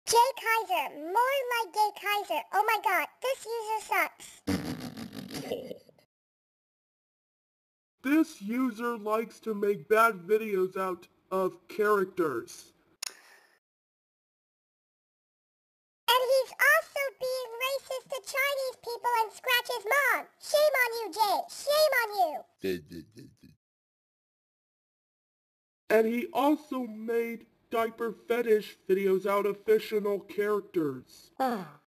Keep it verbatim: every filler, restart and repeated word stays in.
Jay Kizer, more like Gay Kizer. Oh my god, this user sucks. This user likes to make bad videos out of characters. And he's also being racist to Chinese people and scratch his mom. Shame on you, Jay. Shame on you. And he also made diaper fetish videos out of fictional characters.